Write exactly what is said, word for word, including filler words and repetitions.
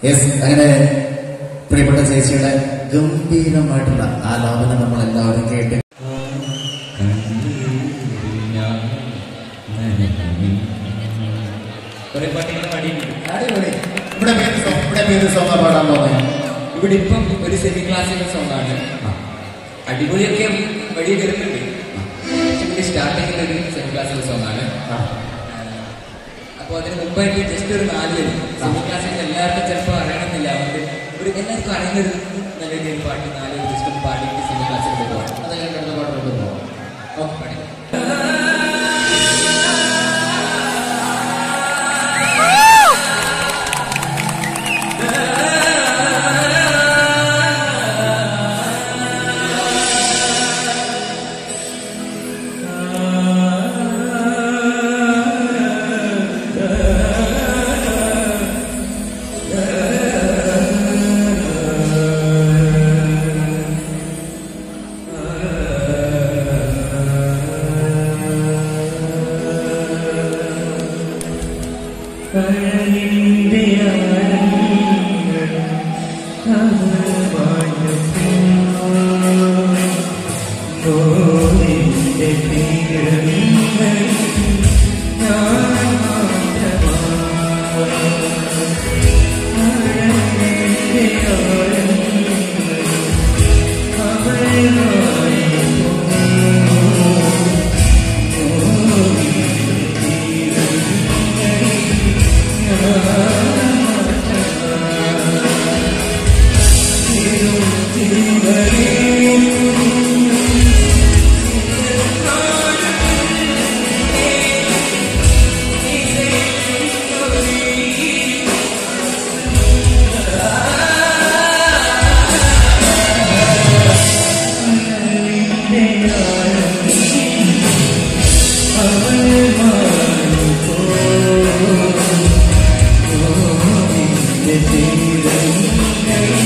Yes, അങ്ങനെ പ്രിയപ്പെട്ട ചേച്ചിയുടെ ഗംഭീരമായിട്ടുള്ള ആലാപനം നമ്മൾ എല്ലാവരും കേട്ട് ഇവിടെ പേര് സോങ്ങാ പാടാൻ പോകുന്നത്. ഇവിടെ ഇപ്പം ഒരു സെമി ക്ലാസിക്കൽ സോങ്ങാണ്. അടിപൊളിയൊക്കെ വഴി വരുന്നുണ്ട്. ഇവിടെ സ്റ്റാർട്ടിങ്ങിൽ ഒരു സെമി ക്ലാസിക്കൽ സോങ്ങാണ്. അപ്പോൾ അതിന് മുമ്പായിട്ട് ജസ്റ്റ് ഒരു നാല് വരും. സെമി ക്ലാസിക്കൽ എല്ലാവർക്കും ചിലപ്പോൾ അറിയണമെന്നില്ല. അവർക്ക് ഒരു എല്ലാവർക്കും അറിയുന്നൊരു നല്ല രീതിയിൽ പാട്ട് നാല് ജസ്റ്റ് ഒന്ന് പാടിയിട്ട് സെമി ക്ലാസിക്കൽ പോകാം. അതെല്ലാം കിടന്ന പാട്ടിലോട്ട് പോകാം. ഓക്കെ, പാടി. Hey